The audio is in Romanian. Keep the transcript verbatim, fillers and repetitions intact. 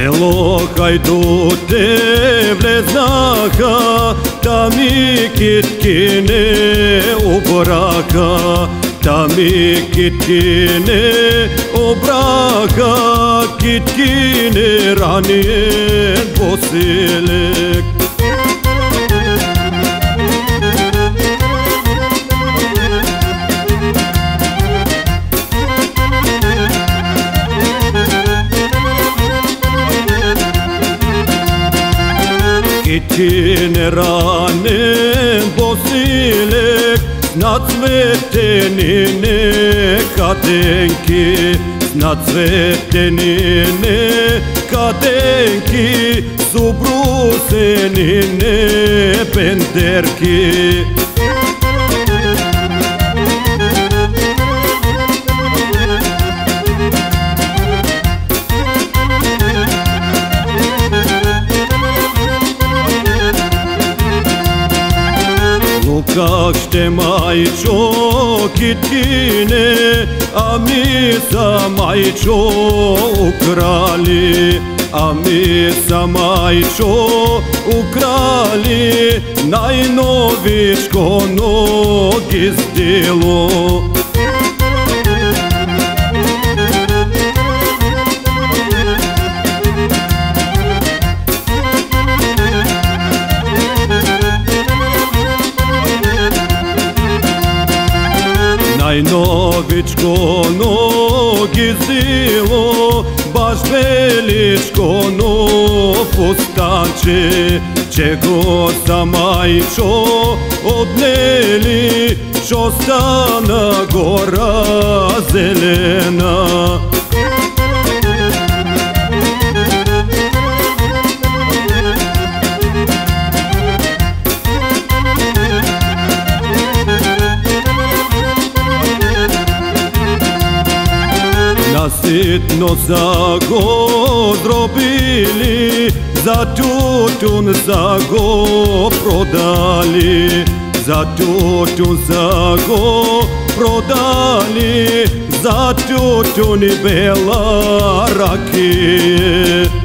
Selo Hajdute vleznaha, ta mi kitkine obraka, ta mi kitkine obraka, kitkine ranien posilek. Kitkine ranen posilek, na cvetenine kadenki, na cvetenine kadenki, su brusenine penderki. Как ще майчо kitkine, a mi sa majčo ukrali, a mi sa majčo ukrali, najnovičko nogi zdilo. Najnovičko nogi zdilo, baš veličko no fustanče, čego sa majčo odneli, čo stana gora zelena. Sitno sa go zrobili, za tutun sa go prodali, za tutun sa go prodali, za tutun bela rakije.